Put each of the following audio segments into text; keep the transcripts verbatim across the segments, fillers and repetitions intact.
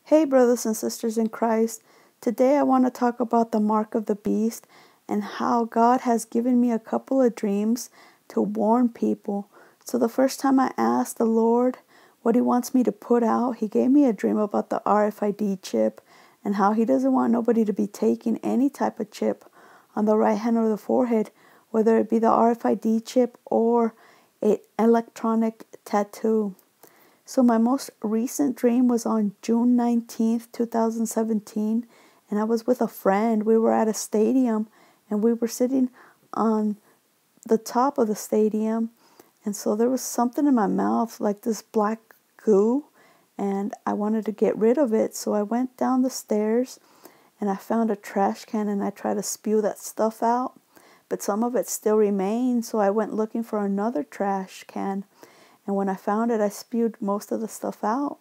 Hey, brothers and sisters in Christ. Today I want to talk about the mark of the beast and how God has given me a couple of dreams to warn people. So the first time I asked the Lord what He wants me to put out, He gave me a dream about the R F I D chip and how He doesn't want nobody to be taking any type of chip on the right hand or the forehead, whether it be the R F I D chip or an electronic tattoo. So my most recent dream was on June nineteenth, two thousand seventeen, and I was with a friend. We were at a stadium, and we were sitting on the top of the stadium, and so there was something in my mouth, like this black goo, and I wanted to get rid of it. So I went down the stairs, and I found a trash can, and I tried to spew that stuff out, but some of it still remained, so I went looking for another trash can. And when I found it, I spewed most of the stuff out.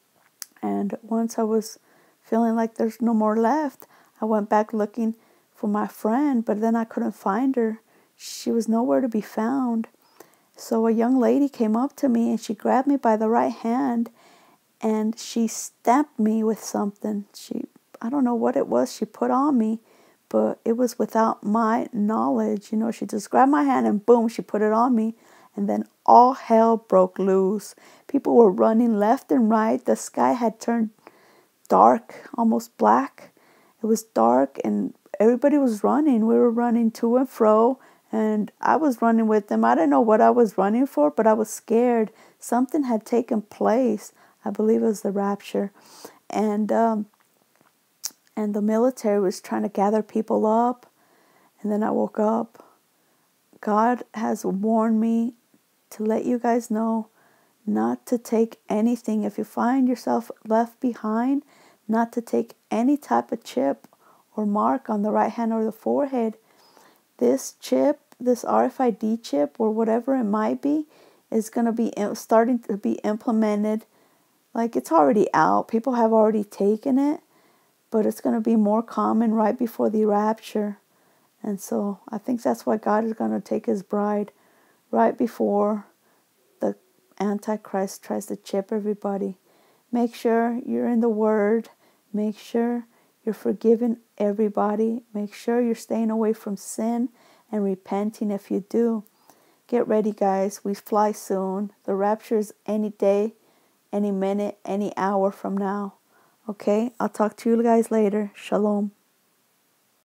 And once I was feeling like there's no more left, I went back looking for my friend, but then I couldn't find her. She was nowhere to be found. So a young lady came up to me and she grabbed me by the right hand and she stamped me with something. She, I don't know what it was she put on me, but it was without my knowledge. You know, she just grabbed my hand and boom, she put it on me. And then all hell broke loose. People were running left and right. The sky had turned dark, almost black. It was dark and everybody was running. We were running to and fro, and I was running with them. I didn't know what I was running for, but I was scared. Something had taken place. I believe it was the rapture. And, um, and the military was trying to gather people up. And then I woke up. God has warned me to let you guys know not to take anything. If you find yourself left behind, not to take any type of chip or mark on the right hand or the forehead. This chip, this R F I D chip or whatever it might be, is going to be starting to be implemented. Like, it's already out. People have already taken it, but it's going to be more common right before the rapture. And so I think that's why God is going to take His bride right before the Antichrist tries to chip everybody. Make sure you're in the Word. Make sure you're forgiving everybody. Make sure you're staying away from sin and repenting if you do. Get ready, guys. We fly soon. The rapture is any day, any minute, any hour from now. Okay? I'll talk to you guys later. Shalom.